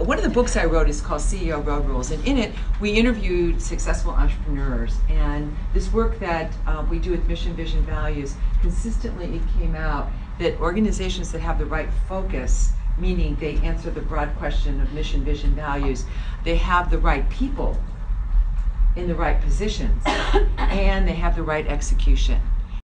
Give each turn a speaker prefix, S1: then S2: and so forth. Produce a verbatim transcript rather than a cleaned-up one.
S1: one of the books I wrote is called C E O Road Rules, and in it we interviewed successful entrepreneurs. And this work that uh, we do with Mission, Vision, Values, consistently it came out that organizations that have the right focus, meaning they answer the broad question of mission, vision, values, they have the right people in the right positions, and they have the right execution.